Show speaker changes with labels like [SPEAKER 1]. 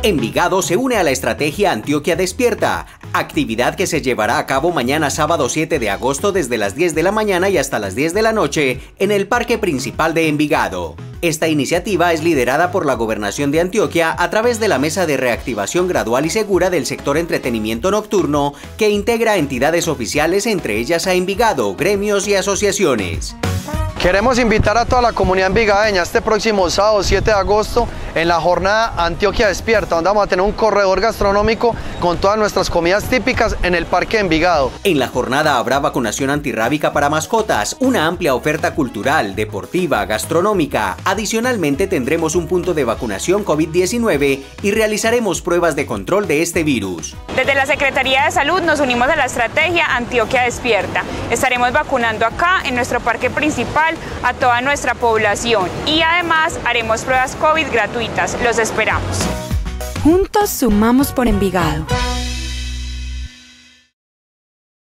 [SPEAKER 1] Envigado se une a la estrategia Antioquia Despierta, actividad que se llevará a cabo mañana sábado 7 de agosto desde las 10 de la mañana y hasta las 10 de la noche en el Parque Principal de Envigado. Esta iniciativa es liderada por la Gobernación de Antioquia a través de la Mesa de Reactivación Gradual y Segura del sector entretenimiento nocturno, que integra entidades oficiales, entre ellas a Envigado, gremios y asociaciones.
[SPEAKER 2] Queremos invitar a toda la comunidad envigadeña este próximo sábado 7 de agosto en la jornada Antioquia Despierta, donde vamos a tener un corredor gastronómico con todas nuestras comidas típicas en el Parque de Envigado.
[SPEAKER 1] En la jornada habrá vacunación antirrábica para mascotas, una amplia oferta cultural, deportiva, gastronómica. Adicionalmente tendremos un punto de vacunación COVID-19 y realizaremos pruebas de control de este virus.
[SPEAKER 3] Desde la Secretaría de Salud nos unimos a la estrategia Antioquia Despierta. Estaremos vacunando acá en nuestro parque principal a toda nuestra población y además haremos pruebas COVID gratuitas. Los esperamos.
[SPEAKER 4] Juntos sumamos por Envigado.